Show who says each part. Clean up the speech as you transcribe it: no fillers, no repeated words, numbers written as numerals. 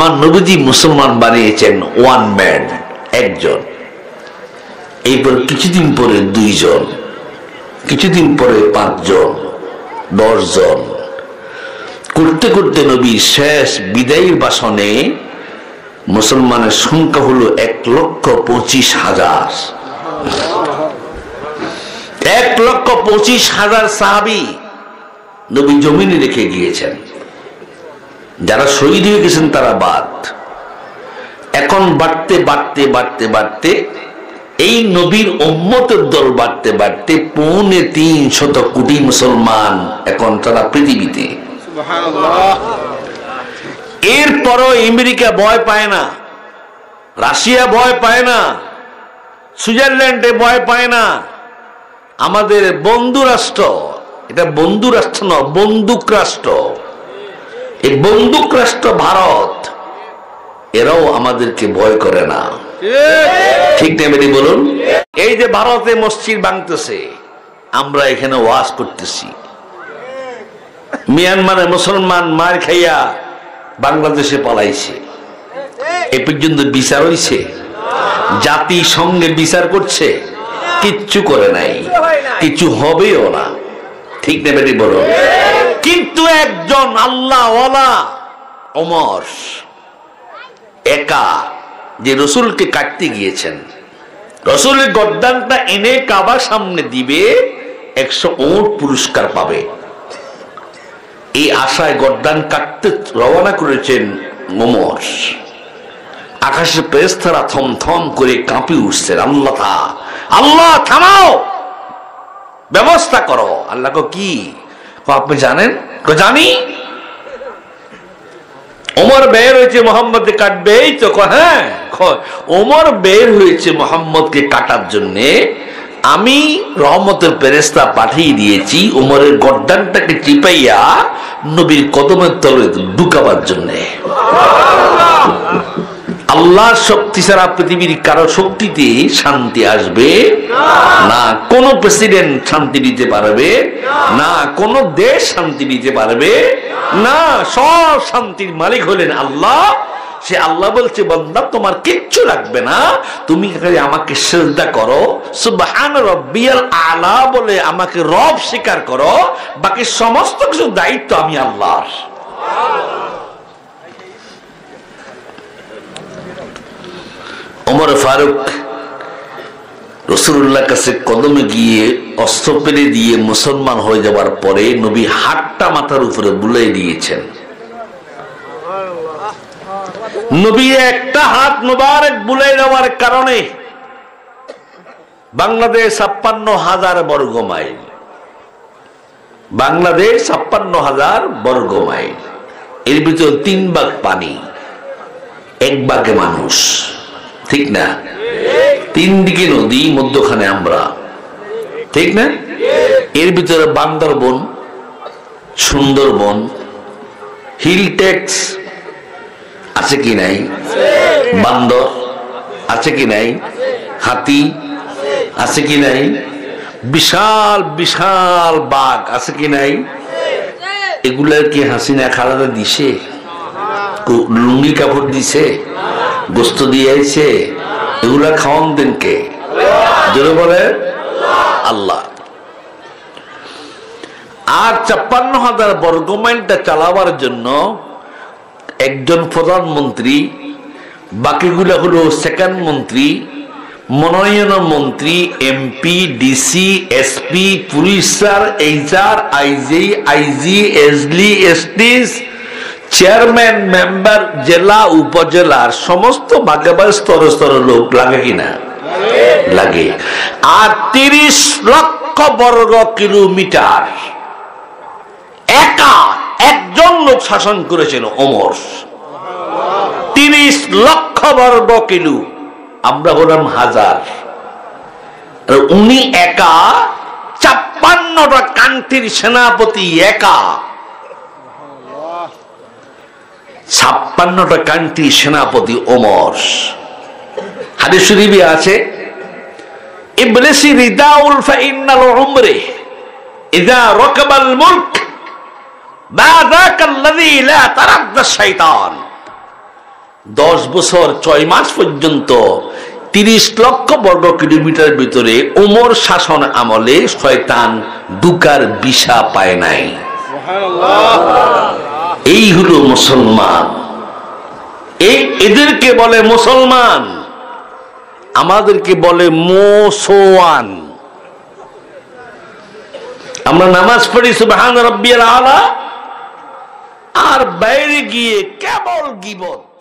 Speaker 1: আমার নবীজি মুসলমান বানিয়েছেন ওয়ান ম্যান, একজন। এইপর কিছুদিন পরে 2 জন, কিছুদিন পরে 5 জন, 10 জন, করতে করতে নবী শেষ বিদায়ীর ভাষণে মুসলমানের সংখ্যা হলো 1,25,000। 1,25,000 সাহাবী নবী জমিনে রেখে গিয়েছেন। যারা শহীদ হয়ে গেছেন তারা বাদ। এখন বাড়তে বাড়তে বাড়তে বাড়তে এই নবীর উম্মতের দল বাড়তে বাড়তে 350 কোটি মুসলমান এখন তারা পৃথিবীতে। এরপরও আমেরিকা ভয় পায় না, রাশিয়া ভয় পায় না, সুইজারল্যান্ডে ভয় পায় না। আমাদের বন্ধু রাষ্ট্র, এটা বন্ধু রাষ্ট্র নয়, বন্দুক রাষ্ট্র, এই বন্দুক রাষ্ট্র ভারত, এরাও আমাদেরকে ভয় করে না। ঠিক তেমনি বলুন, এই যে ভারতে মসজিদ ভাঙতেছে, আমরা এখানে ওয়াজ করতেছি। মিয়ানমারে মুসলমান মার খাইয়া বাংলাদেশে পালাইছে, এ পর্যন্ত বিচার হইছে? জাতিসংঘে বিচার করছে? কিচ্ছু করে নাই, কিছু হবেও না। ঠিক না বেটি বলুন? কিন্তু একজন আল্লাহওয়ালা ওমর একা যে রসুলকে কাটতে গিয়েছেন, রসুলের গর্দানটা এনে কাবার সামনে দিবে, 100 উট পুরস্কার পাবে, এই আশায় গর্দান কাটতে রওনা করেছেন ওমর। আকাশে ফেরেশতারা থমথম করে কাঁপে উঠছেন, আল্লাহ থামাও, ব্যবস্থা করো। আল্লাহ কি আপনি জানেন? জানি। ওমর বের হয়েছে মোহাম্মদকে কাটবে, এই তো। হ্যাঁ, ওমর বের হয়েছে মোহাম্মদকে কাটার জন্য, আমি রহমতের ফেরেশতা পাঠিয়ে দিয়েছি ওমরের গর্দানটাকে চিপাইয়া নবীর কদমের তলে ঢুকাবার জন্য। আল্লাহর শক্তি ছাড়া পৃথিবীর কারো শক্তিতে শান্তি আসবে না। কোন প্রেসিডেন্ট শান্তি দিতে পারবে না, কোন দেশ শান্তি দিতে পারবে না। সব শান্তির মালিক হলেন আল্লাহ। সে আল্লাহ বলছে, বান্দা তোমার কিচ্ছু লাগবে না, তুমি আমাকে সিজদা করো, সুবহান রাব্বিয়াল আলা বলে আমাকে রব স্বীকার করো, বাকি সমস্ত কিছু দায়িত্ব আমি আল্লাহর। ওমর ফারুক রাসূলুল্লাহর কাছে কদমে গিয়ে অস্ত্র পেরে দিয়ে মুসলমান হয়ে যাওয়ার পরে নবী হাতটা মাথার উপরে বুলাই দিয়েছেন। নবী একটা হাত মুবারক বুলাই দেওয়ার কারণে বাংলাদেশ 56,000 বর্গ মাইল, বাংলাদেশ 56,000 বর্গ মাইল, এর ভিতর 3 ভাগ পানি, 1 ভাগে মানুষ। ঠিক না? 3 দিকে নদী, মধ্যখানে আমরা। ঠিক না? এর ভিতরে বান্দরবন, সুন্দরবন, হিল ট্যাক্স আছে কি নাই, বান্দর আছে কি নাই, হাতি আছে কি নাই, বিশাল বিশাল বাঘ আছে কি নাই। এগুলার কি হাসিনা খালাদা দিছে? লুঙ্গি কাপড় দিছে, গোস্ত দিয়ে আইছে? এগুলা খাওয়ান দেন কে? জোরে বলে আল্লাহ। আর 56,000 বর্গ মাইলটা চালাবার জন্য একজন প্রধানমন্ত্রী, বাকিগুলা হলো সেকেন্ড মন্ত্রী, মনোনয়ন মন্ত্রী, MP, DC, SP, police sir, HR, IG, IG, SD, এসটিস, চেয়ারম্যান, মেম্বার, জেলা, উপজেলার সমস্ত ভাগ্যবান স্তরে স্তরে লোক লাগে কিনা? লাগে। আর 30 লক্ষ বর্গ কিলোমিটার একা একজন লোক শাসন করেছেন ওমর। 30 লক্ষ বর্গ কিলো, আমরা হলাম হাজার। উনি একা 56টা কান্ট্রির সেনাপতি, একা 56টা কান্ট্রি সেনাপতি ওমর। হাদিস শরীফে আছে, ইবলিসি রিদাউল ফাইন্নাল উমরি ইযা রাকাবাল মুলক বাযাকাল্লাযী লা তারাদ্দা শাইতান। 10 বছর 6 মাস পর্যন্ত 30 লক্ষ বর্গ কিলোমিটার ভিতরে ওমর শাসন আমলে শয়তান ঢুকার ভিসা পায় নাই। এই হলো মুসলমান, এদেরকে বলে মুসলমান, আমাদেরকে বলে মুসওয়ান। আমরা নামাজ পড়ি সুবহান রাব্বিয়াল আলা, আর বাইরে গিয়ে কেবল গীবত।